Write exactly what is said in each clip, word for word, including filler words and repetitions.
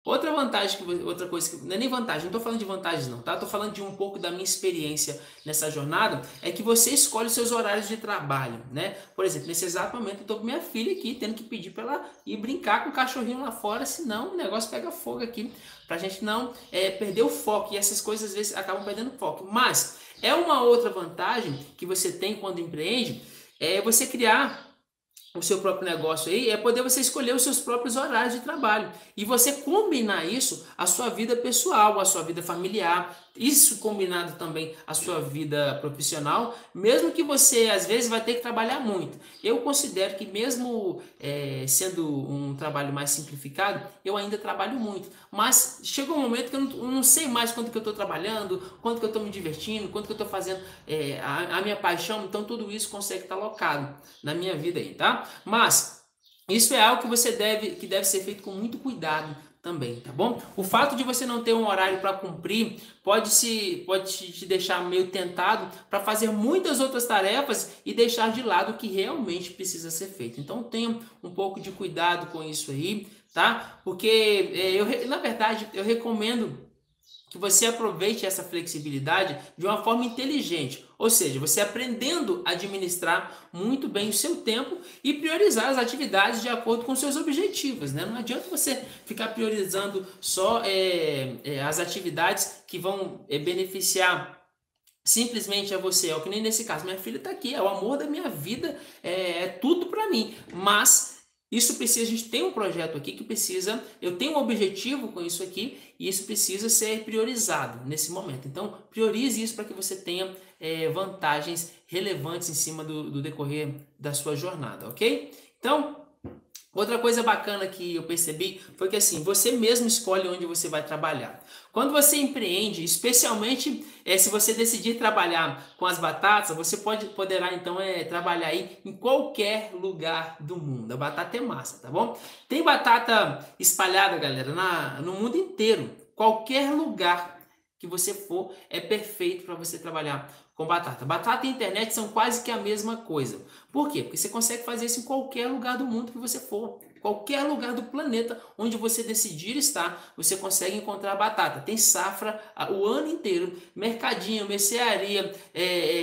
Outra vantagem, que, vo- outra coisa que, não é nem vantagem, não tô falando de vantagens não, tá? Tô falando de um pouco da minha experiência nessa jornada, é que você escolhe os seus horários de trabalho, né? Por exemplo, nesse exato momento eu tô com minha filha aqui, tendo que pedir para ela ir brincar com o cachorrinho lá fora, senão o negócio pega fogo aqui, pra gente não é, perder o foco, e essas coisas às vezes acabam perdendo foco. Mas é uma outra vantagem que você tem quando empreende, é você criar o seu próprio negócio aí, é poder você escolher os seus próprios horários de trabalho e você combinar isso à sua vida pessoal, à sua vida familiar, isso combinado também à sua vida profissional, mesmo que você às vezes vai ter que trabalhar muito. Eu considero que mesmo é, sendo um trabalho mais simplificado, eu ainda trabalho muito, mas chega um momento que eu não, eu não sei mais quanto que eu estou trabalhando, quanto que eu estou me divertindo, quanto que eu estou fazendo é, a, a minha paixão, então tudo isso consegue estar alocado na minha vida aí, tá? Mas isso é algo que você deve, que deve ser feito com muito cuidado também, tá bom? O fato de você não ter um horário para cumprir pode se pode te deixar meio tentado para fazer muitas outras tarefas e deixar de lado o que realmente precisa ser feito. Então tenha um pouco de cuidado com isso aí, tá? Porque é, eu, na verdade, eu recomendo que você aproveite essa flexibilidade de uma forma inteligente, ou seja, você aprendendo a administrar muito bem o seu tempo e priorizar as atividades de acordo com seus objetivos, né? Não adianta você ficar priorizando só é, é, as atividades que vão é, beneficiar simplesmente a você, é o que nem nesse caso, minha filha está aqui, é o amor da minha vida, é, é tudo para mim, mas isso precisa, a gente tem um projeto aqui que precisa, eu tenho um objetivo com isso aqui e isso precisa ser priorizado nesse momento. Então, priorize isso para que você tenha é, vantagens relevantes em cima do, do decorrer da sua jornada, ok? Então, outra coisa bacana que eu percebi foi que assim, você mesmo escolhe onde você vai trabalhar. Quando você empreende, especialmente é, se você decidir trabalhar com as batatas, você pode poderá então é, trabalhar aí em qualquer lugar do mundo. A batata é massa, tá bom? Tem batata espalhada, galera, na, no mundo inteiro. Qualquer lugar que você for é perfeito para você trabalhar com batata. Batata e internet são quase que a mesma coisa. Por quê? Porque você consegue fazer isso em qualquer lugar do mundo que você for. Qualquer lugar do planeta onde você decidir estar, você consegue encontrar batata. Tem safra o ano inteiro, mercadinho, mercearia, é,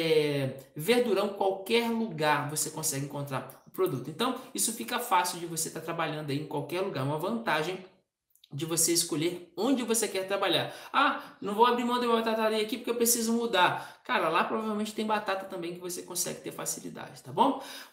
é, verdurão, qualquer lugar você consegue encontrar o produto. Então, isso fica fácil de você estar trabalhando aí em qualquer lugar. Uma vantagem de você escolher onde você quer trabalhar. Ah, não vou abrir mão da minha batataria aqui porque eu preciso mudar. Cara, lá provavelmente tem batata também que você consegue ter facilidade, tá bom?